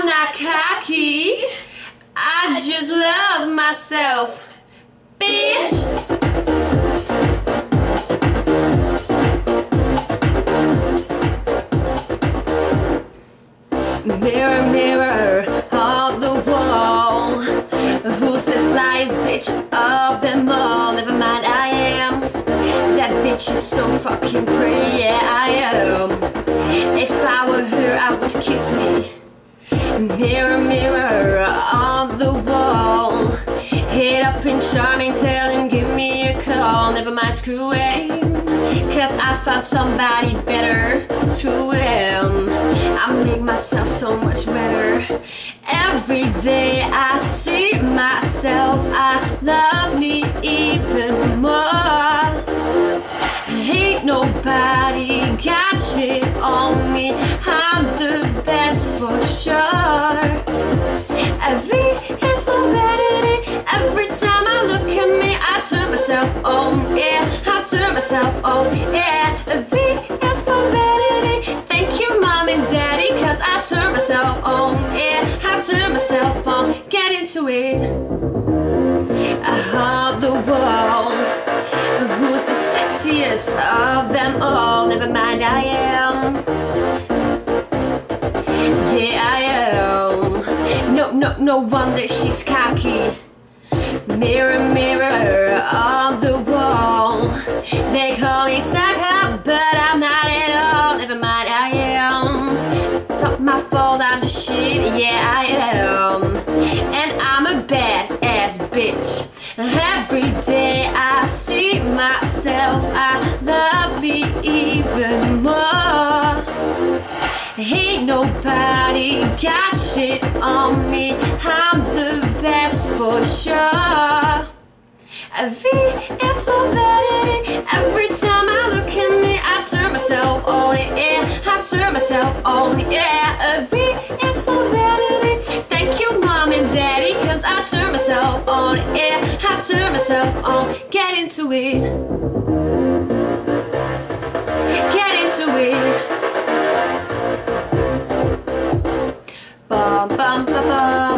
I'm not cocky, I just love myself, bitch. Mirror, mirror on the wall, who's the flyest bitch of them all? Never mind, I am. That bitch is so fucking pretty, yeah, I am. If I were her, I would kiss me. Mirror, mirror on the wall, hit up and charming, tell him give me a call. Never mind, screw him, cause I found somebody better. Screw him, I make myself so much better. Every day I see myself, I love me even more. Ain't nobody got shit on me, I'm the best for sure. V is for vanity, every time I look at me I turn myself on, yeah, I turn myself on, yeah. V is for vanity, thank you mom and daddy, cause I turn myself on, yeah, I turn myself on. Get into it, the wall, who's the sexiest of them all? Never mind, I am. Yeah, I am. No wonder she's cocky. Mirror, mirror on the wall, they call me sucker, but I'm not at all. Never mind, I am. Not my fault, I'm the shit, yeah, I am. And I'm a badass bitch. Every day I see myself, I love me even more. Ain't nobody got shit on me, I'm the best for sure. V is for vanity, every time I look at me I turn myself on, yeah, I turn myself on, yeah. V is for vanity, thank you mom and daddy, cause I turn myself on, yeah, I turn myself on. Get into it, get into it. Bum bum ba bum.